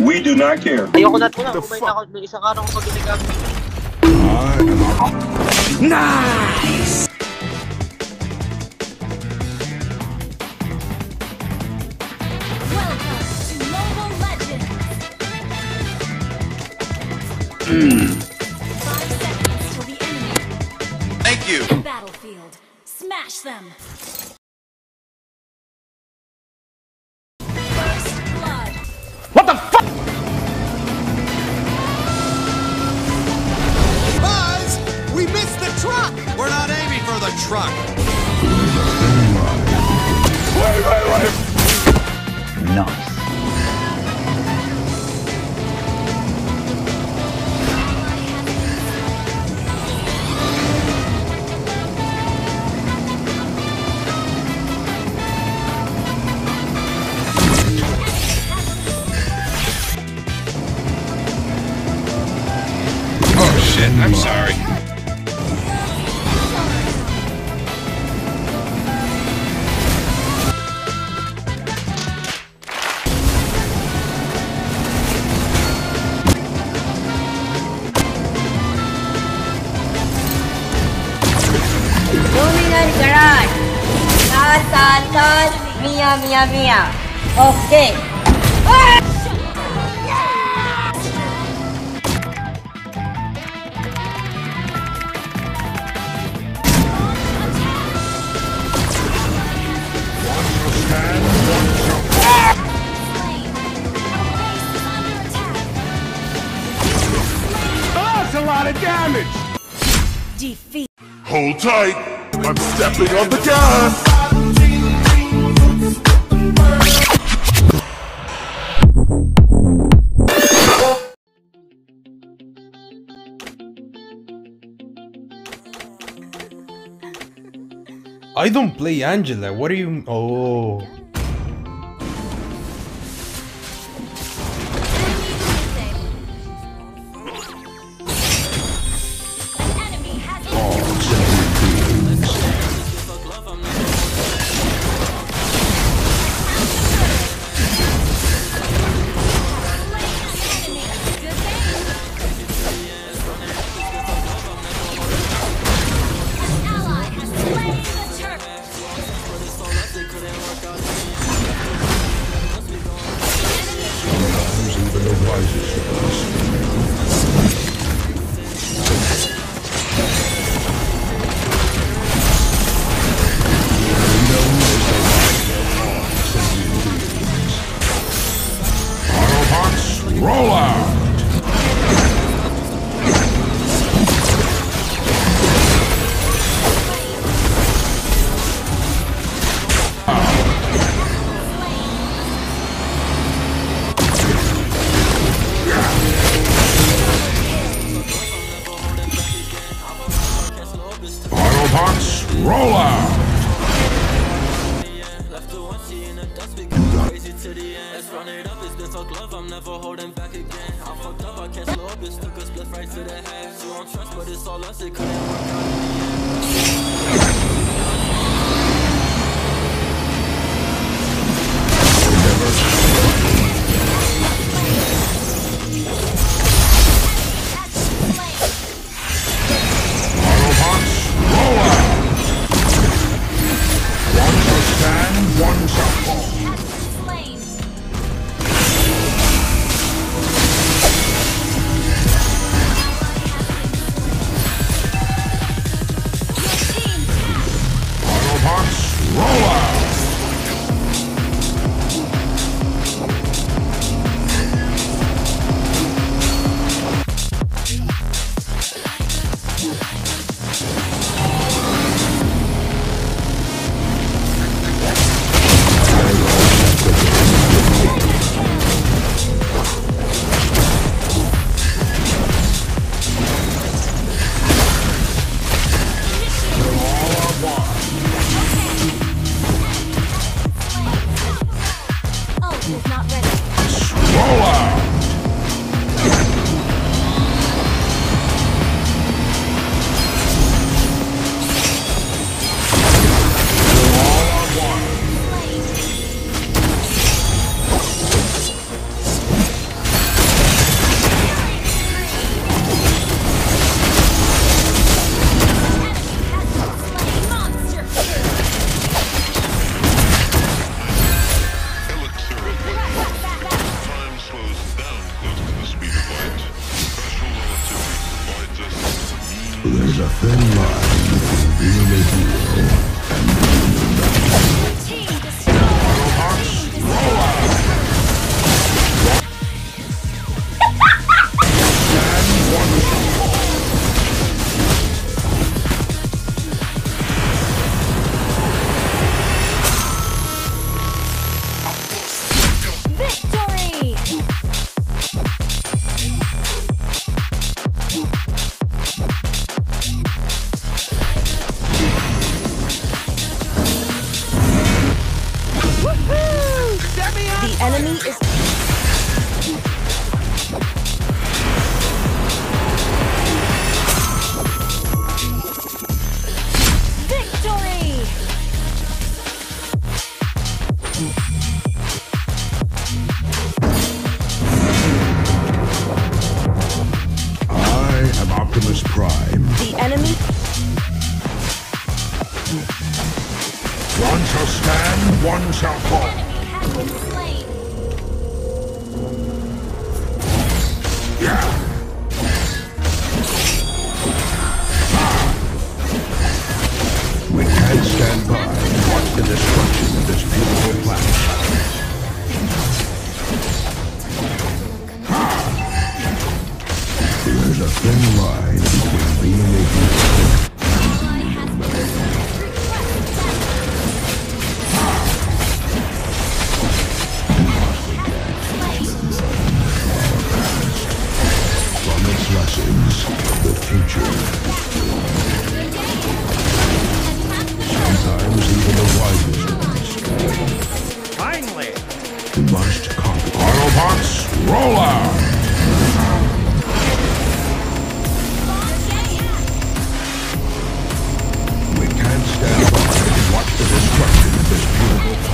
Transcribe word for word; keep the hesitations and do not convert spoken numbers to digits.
We do not care. Ayoko na ito na. May, na, may isang araw ko ginagamit. Nice! Welcome to Mobile Legends! Mm. Five seconds till the enemy. Thank you! Battlefield. Smash them! First blood. What the fuck? Buzz! We missed the truck! We're not aiming for the truck! Wait, wait, wait! Nice. Oh shit, I'm sorry. Luminous garage. Saan, saan, saan. Mia, Mia, Mia. Okay. Ah! That's a lot of damage! Defeat. Hold tight, I'm stepping on the gas. I don't play Angela. What are you? Oh. Roll out! Autobots, roll out! I'm never holding back again. I fucked up, I can't slow up. It's took a split right to the head. So don't trust, but it's all us. It couldn't work out in Autobots, roll out! One shall stand, one shall fall. Roll out! Roll out! enemy is victory! I am Optimus Prime. The enemy One shall stand, one shall fall. has been slain. Yeah. We can't stand by and watch the destruction of this beautiful planet. There's a thin line between being a hero from its lessons, the future. Sometimes even the wisest ones. Finally! Must conquer. Autobots, roll out! We can't stand by and watch the destruction of this beautiful